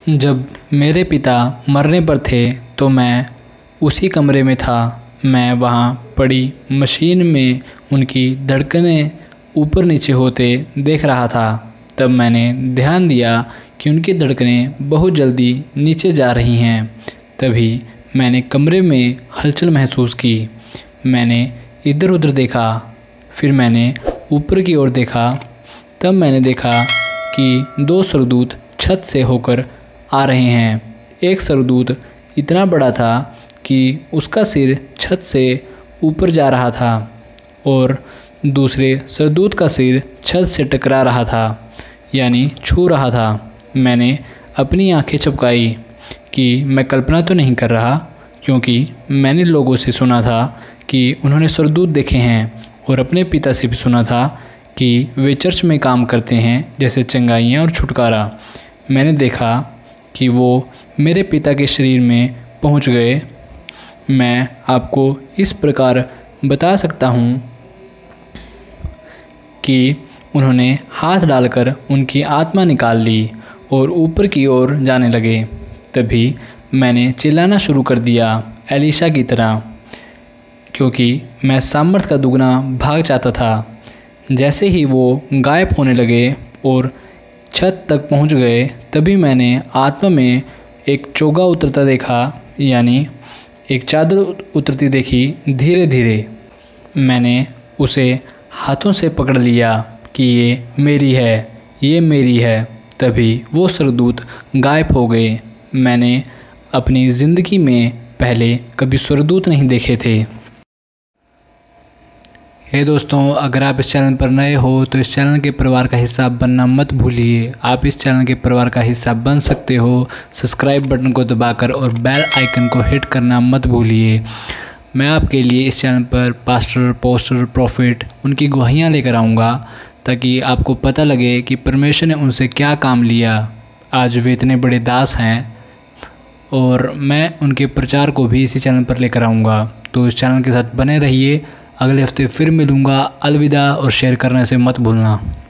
जब मेरे पिता मरने पर थे तो मैं उसी कमरे में था। मैं वहाँ पड़ी मशीन में उनकी धड़कनें ऊपर नीचे होते देख रहा था। तब मैंने ध्यान दिया कि उनकी धड़कनें बहुत जल्दी नीचे जा रही हैं। तभी मैंने कमरे में हलचल महसूस की। मैंने इधर उधर देखा, फिर मैंने ऊपर की ओर देखा। तब मैंने देखा कि 2 स्वर्गदूत छत से होकर आ रहे हैं। एक स्वर्गदूत इतना बड़ा था कि उसका सिर छत से ऊपर जा रहा था और दूसरे स्वर्गदूत का सिर छत से टकरा रहा था, यानी छू रहा था। मैंने अपनी आंखें झपकाई कि मैं कल्पना तो नहीं कर रहा, क्योंकि मैंने लोगों से सुना था कि उन्होंने स्वर्गदूत देखे हैं और अपने पिता से भी सुना था कि वे चर्च में काम करते हैं, जैसे चंगाइयाँ और छुटकारा। मैंने देखा कि वो मेरे पिता के शरीर में पहुंच गए। मैं आपको इस प्रकार बता सकता हूं कि उन्होंने हाथ डालकर उनकी आत्मा निकाल ली और ऊपर की ओर जाने लगे। तभी मैंने चिल्लाना शुरू कर दिया, एलीशा की तरह, क्योंकि मैं सामर्थ का दुगना भाग चाहता था। जैसे ही वो गायब होने लगे और छत तक पहुंच गए, तभी मैंने आत्मा में एक चोगा उतरता देखा, यानी एक चादर उतरती देखी। धीरे धीरे मैंने उसे हाथों से पकड़ लिया कि ये मेरी है, ये मेरी है। तभी वो स्वर्गदूत गायब हो गए। मैंने अपनी ज़िंदगी में पहले कभी स्वर्गदूत नहीं देखे थे। हे दोस्तों, अगर आप इस चैनल पर नए हो तो इस चैनल के परिवार का हिस्सा बनना मत भूलिए। आप इस चैनल के परिवार का हिस्सा बन सकते हो सब्सक्राइब बटन को दबाकर, और बेल आइकन को हिट करना मत भूलिए। मैं आपके लिए इस चैनल पर पास्टर, पोस्टर, प्रॉफिट उनकी गवाहियाँ लेकर आऊँगा, ताकि आपको पता लगे कि परमेश्वर ने उनसे क्या काम लिया। आज वे इतने बड़े दास हैं और मैं उनके प्रचार को भी इसी चैनल पर लेकर आऊँगा। तो इस चैनल के साथ बने रहिए। अगले हफ्ते फिर मिलूँगा। अलविदा, और शेयर करने से मत भूलना।